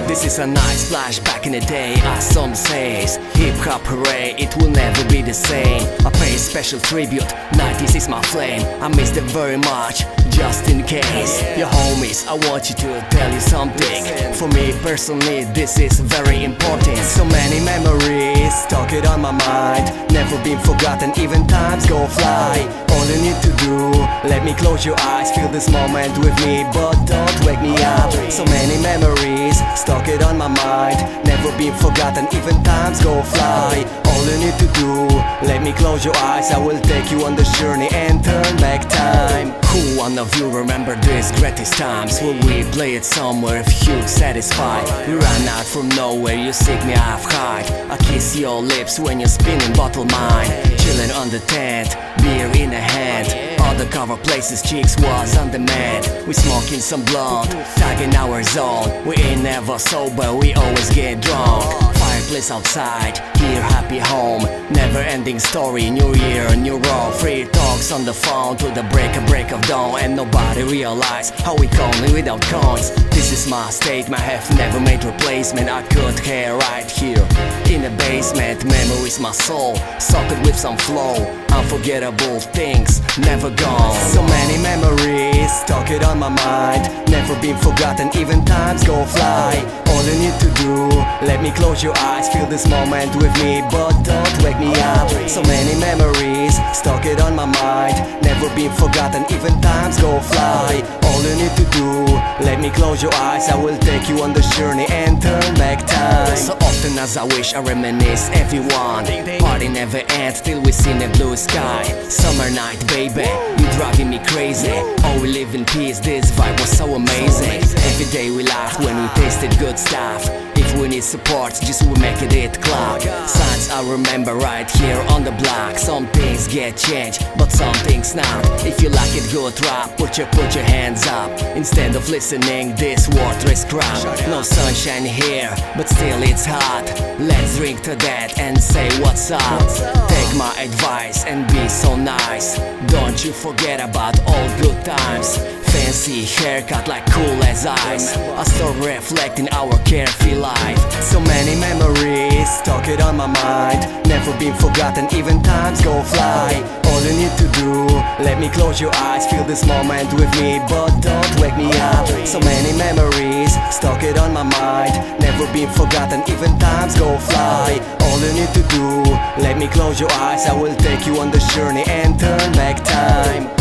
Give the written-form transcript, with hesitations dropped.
This is a nice flashback in the day, as some says. Hip-hop hooray, it will never be the same. I pay special tribute, 90s is my flame. I miss them very much, just in case. Your homies, I want you to tell you something. For me personally, this is very important. So many memories, stuck it on my mind. Never been forgotten, even times go fly. All you need to do, let me close your eyes. Feel this moment with me, but don't wake me up. So many memories, stuck it on my mind. Never been forgotten, even times go fly. All you need to do, let me close your eyes. I will take you on this journey and turn back time. Who one of you remember these greatest times? Will we play it somewhere if you'd satisfied? You ran out from nowhere, you seek me half high. I kiss your lips when you're spinning bottle mine. Chilling on the tent, beer in a hand. Undercover places, chicks was on demand. We smoking some blunt, tagging our zone. We ain't never sober, we always get drunk. Fireplace outside, here happy home. Never ending story, new year, new road. Free talks on the phone to the break of dawn. And nobody realize how we calling without coins. This is my statement, have never made replacement. I could care right here in the basement. Memories my soul, soaked with some flow. Unforgettable things, never gone. So many memories, stuck it on my mind. Never been forgotten, even times go fly. All you need to do, let me close your eyes. Feel this moment with me, but don't wake me up. So many memories, stuck it on my mind. Never been forgotten, even times go fly. All you need to do, let me close your eyes. I will take you on this journey and turn back time. So often as I wish, I reminisce everyone. Party never ends till we see the blue sky. Summer night, baby, you driving me crazy. Oh, we live in peace, this vibe was so amazing. Every day we laugh when we tasted good stuff. If we need support, just we make it clap. Signs I remember right here on the block. Some things get changed, but some things not. If you like it, good rap, put your hands up. Instead of listening, this worthless crap. No sunshine here, but still it's hot. Let's drink to that and say what's up. Take my advice and be so nice. Don't you forget about all good times. Fancy haircut like cool as ice. I start reflecting our carefree life. So many memories, stuck it on my mind. Never been forgotten, even times go fly. All you need to do, let me close your eyes. Feel this moment with me, but don't wake me up. So many memories, stuck it on my mind. Never been forgotten, even times go fly. All you need to do, let me close your eyes. I will take you on this journey and turn back time.